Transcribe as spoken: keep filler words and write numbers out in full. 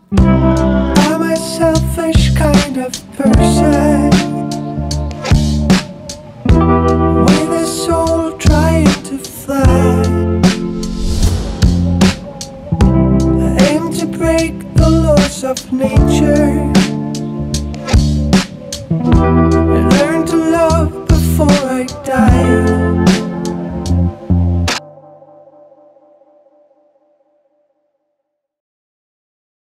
I'm a selfish kind of person with a soul trying to fly. I aim to break the laws of nature and learn to love